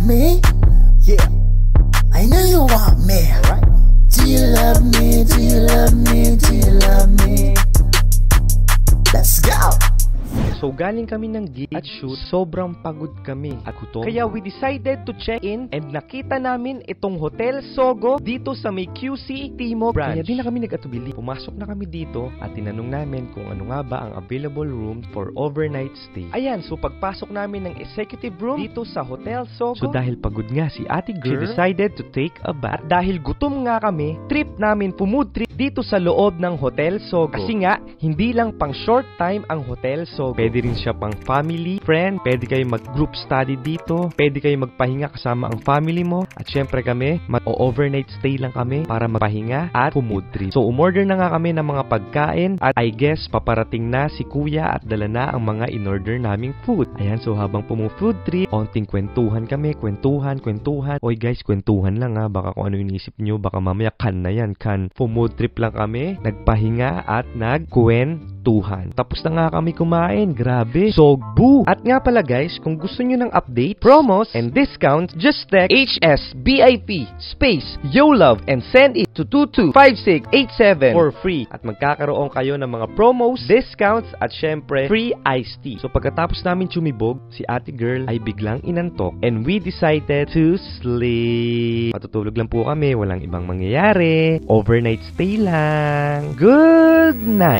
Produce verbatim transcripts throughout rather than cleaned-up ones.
me? Yeah, I know you want me, right? Do you love me? Do you love me? Do you love me? Let's go! So galing kami ng gig at shoot, sobrang pagod kami at gutom. Kaya we decided to check in and nakita namin itong Hotel Sogo dito sa may Q C Timog branch. Kaya di na kami nag-atubili. Pumasok na kami dito at tinanong namin kung ano nga ba ang available room for overnight stay. Ayan, so pagpasok namin ng executive room dito sa Hotel Sogo, so dahil pagod nga si ate girl, she decided to take a bath. At dahil gutom nga kami, trip namin, food trip dito sa loob ng Hotel Sogo. Kasi nga, hindi lang pang short time ang Hotel Sogo. Pwede rin siya pang family, friend, pwede kayo mag-group study dito, pwede kayo magpahinga kasama ang family mo, at syempre kami, mag-overnight stay lang kami para magpahinga at food trip. So, umorder na nga kami ng mga pagkain at I guess, paparating na si kuya at dala na ang mga in-order naming food. Ayan, so habang pumu-food trip, onting kwentuhan kami, kwentuhan, kwentuhan. Oy guys, kwentuhan lang ha, baka kung ano inisip nyo, baka mamaya kan na yan, kan. Food trip lang kami, nagpahinga at nagkwentuhan. Tapos na nga kami kumain. Grabe, sogbu! At nga pala guys, kung gusto nyo ng update, promos, and discounts, just text H S B I P space YOLOVE and send it to two two five six eight seven for free. At magkakaroon kayo ng mga promos, discounts, at syempre, free iced tea. So pagkatapos namin chumibog, si ate girl ay biglang inantok and we decided to sleep. Matutulog lang po kami, walang ibang mangyayari. Overnight stay lang. Good night!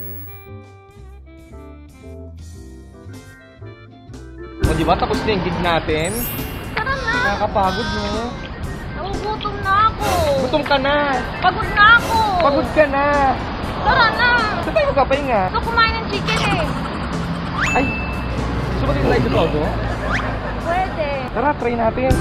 O diba, tapos na yung gig natin? Tara na! Nakakapagod, no? Nagugutom na ako! Gutom ka na! Pagod na ako! Pagod ka na! Tara na! Saan tayo magkapahinga? Gusto kumain ng chicken eh! Ay! Gusto ba tayo tayo sa Sogo? Pwede! Tara, try natin!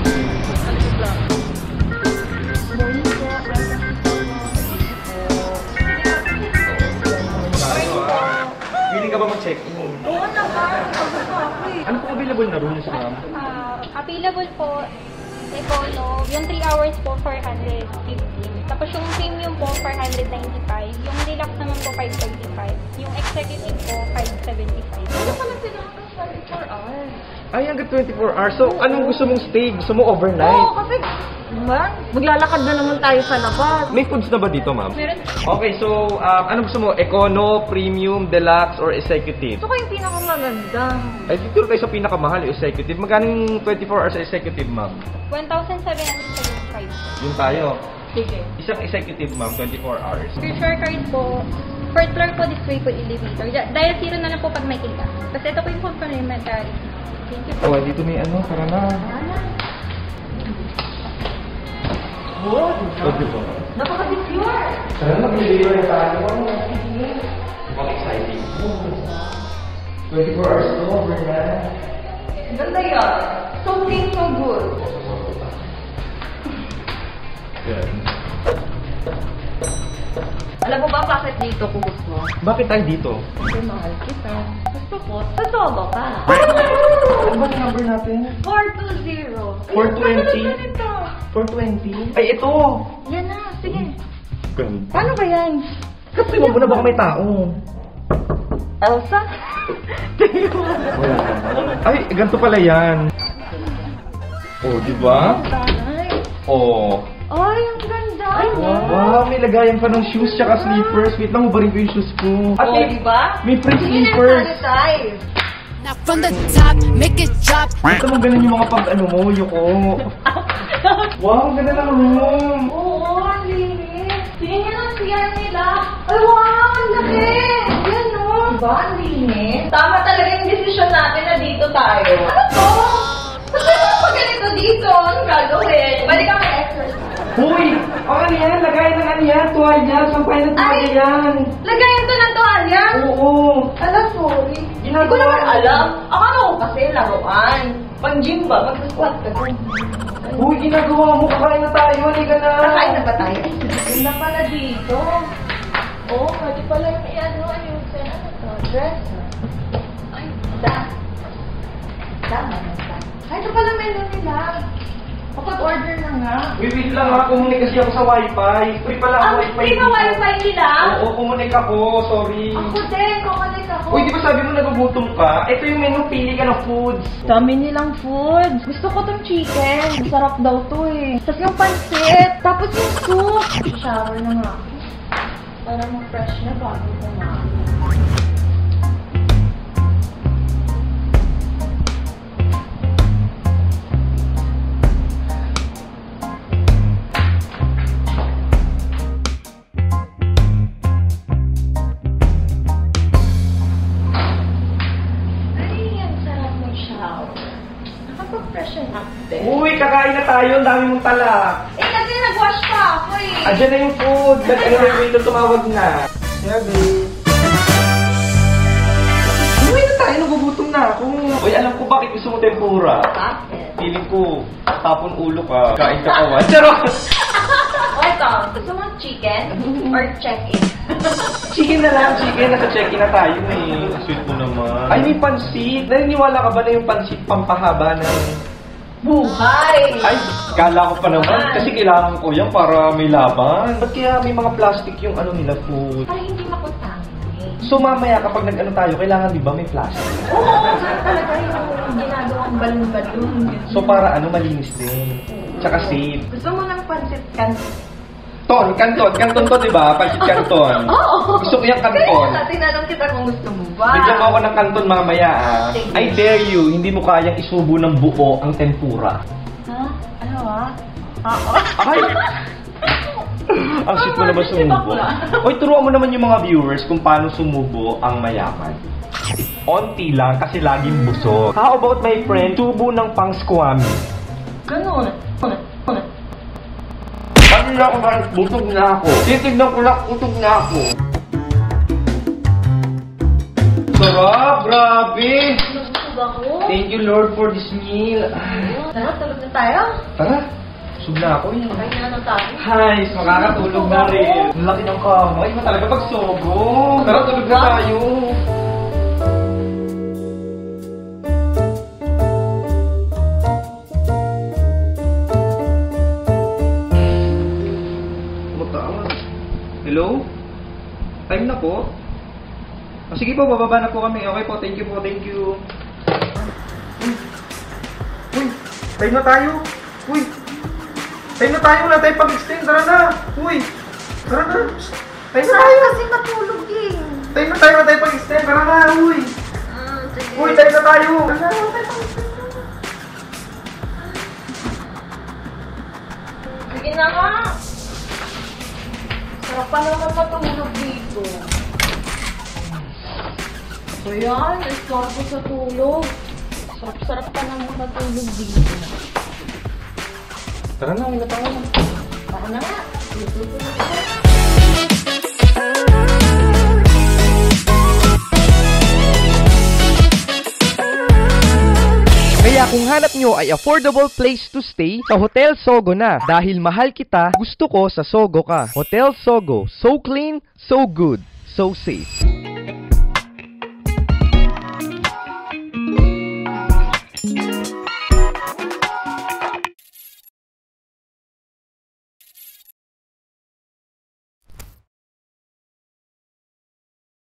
Willing ka ba mag-check-in? Oo naman! Pagod na ako eh! Ano po available na rooms, ma'am? Uh, available po Econo, yung three hours po four hundred fifty. Tapos yung premium po four hundred ninety-five. Yung deluxe naman po five thirty-five. Yung executive po five seventy-five. Ano pala sila hanggang twenty-four hours? Ay, hanggang twenty-four hours. So, anong gusto mong stay? Gusto mo overnight? Oo, kasi man, maglalakad na naman tayo sa labas. May foods na ba dito, ma'am? Meron. Okay, so, um, anong gusto mo? Econo, premium, deluxe, or executive? Ito ko yung pinakamaganda. Ay, dito kayo sa pinakamahal, yung executive. Magkano yung twenty-four hours sa executive, ma'am? one thousand seven hundred seventy-five. Yung tayo. Sige. Isang executive, ma'am, twenty-four hours. Future card po, fourth floor po, display po elevator. Dahil zero na lang po pag may kita. Kasi ito po yung complimentary. Thank you po. Oh, dito may ano, tara na. Oh, dito po. Napaka-secure! Tara na, mag-deliver na tayo. Mukhang exciting. twenty-four hours to, overnight. Ganda yan. So clean, so good. Good. Alam mo ba bakit dito ko gusto? Bakit tayo dito? Kasi mahal kita. Gusto ko. Sa Sogo ka. Ano ba yung number natin? four two zero. four twenty? Ito. four twenty? Ay, ito! Yan na. Sige. Ganda. Paano ba yan? Kasi mo na baka may tao. Elsa? Ay, ganito pala yan. Oh, di ba? Ay. Oh. Ay, ang ganda. Ay, Wow, may lagayan pa ng shoes tsaka slippers. Wait lang, hubarin ko yung shoes ko. At oh, may, diba? may free slippers. Now from the top, make it drop. Ito mo ganun yung mga pag ano mo, yuko. Wow, ang ganda ng room. Oo, ang linis. Tingnan nyo ang C R nila. Ay, wow, ang laki. Yan, no? Diba, ang linis? Tama talaga yung desisyon natin na dito tayo. Ano to? Kasi pag ganito dito, anong gagawin? Pwede ka mag-exercise. Hoy! Oh, ano yan? Lagayan ng ano yan? Tuwalya. Sampay ng tuwalya yan. Lagayan to ng toalya? Oo. Ala, sorry. Hindi Ginagawa. ko naman alam. Akala ko kasi laruan. Pang gym ba? Mag-squat ka dun. Hoy, ginagawa mo. Kakain na tayo. Halika na. Kakain na ba tayo? Ay, na pala dito. Oo, oh, pwede pala yung ano, ayusin. Ano to? Dress. Ay, da. Tama na da. Ay, ito pala menu nila. Kapag-order na nga. Wait, wait lang ha. Kumunik kasi ako sa wifi. Free pala ang Ang wifi free na dito. wifi nila? Oo, kumunik ako. Sorry. Ako din, kukulik ako. Uy, di ba sabi mo nagugutom ka? Ito yung menu, pili ka ng foods. Dami nilang foods. Gusto ko tong chicken. Masarap daw to eh. Tapos yung pancit. Tapos yung soup. Shower na nga ako. Para mag-fresh na bago kumain. Ay, ang sarap ng shower. Nakapag-freshen up din. Uy, kakain na tayo. Ang dami mong tala. Eh, kasi nag-wash pa ako eh. Andiyan na yung food. Nag-ano yung waiter tumawag na. Sabi. Uy, na tayo. Nagugutom na ako. Uy, alam ko bakit gusto mo tempura. Bakit? Feeling ko, tapon ulo ka. Kain ka kawan. Charot! O ito, gusto mo chicken or check-in? Chicken na lang, chicken. Nasa check-in na tayo eh. Sweet mo naman. Ay, may pansit. Naniniwala ka ba na yung pansit pampahaba ng... Buhay! Ay, kala ko pa naman. Kasi kailangan ko yan para may laban. Ba't kaya may mga plastic yung ano nila food? Para hindi makontaminate. So mamaya kapag nag-ano tayo, kailangan di ba may plastic? Oo, talaga yung ginagawang balon-balon. So para ano, malinis din. Tsaka safe. Gusto mo ng pancit kan? Ton, kanton. Kanton to, di ba? Pansit kanton. Oo! Gusto ko yung Kaya kanton. nga, tinanong kita kung gusto mo ba. Bigyan mo ako ng kanton mamaya, ah. Sige. I dare you, hindi mo kayang isubo ng buo ang tempura. Ha? Ano ah? Oo. Ay! Ang sweet mo naman Di sumubo. bakla. Uy, turuan mo naman yung mga viewers kung paano sumubo ang mayaman. Onti lang kasi laging busog. How about my friend, tubo ng pang squammy? Ganun. Kanina ko ba, busog na ako. Titignan ko lang, busog na ako. Sarap, grabe. Nabusog ako. Thank you Lord for this meal. Tara, tulog na tayo. Tara, busog na ako eh. Kaya na tayo. Hi, makakatulog na rin. Ang laki ng kama. Ay, talaga pag sobo. Tara, tulog na tayo. Matawag. Hello? Time na po? Oh, sige po, bababa na po kami. Okay po, thank you po, thank you. Uy, Uy time na tayo. Uy, time na tayo. Wala tayo pag-extend. Tara na. Uy, tara na. Time na tayo. Kasi matulog eh. Time na tayo na tayo pag-extend. Tara na, uy. Ah, sige. Uy, time na tayo. Ano, tayo pag-extend na. Sige na nga. Sarap pa naman matulog dito. So yan, escort ko sa tulog. Sarap-sarap pa naman matulog dito. Tara na, uwi na tayo. Baka na nga. Tulog-tulog na ako. Kaya kung hanap nyo ay affordable place to stay, sa Hotel Sogo na. Dahil mahal kita, gusto ko sa Sogo ka. Hotel Sogo. So clean, so good, so safe.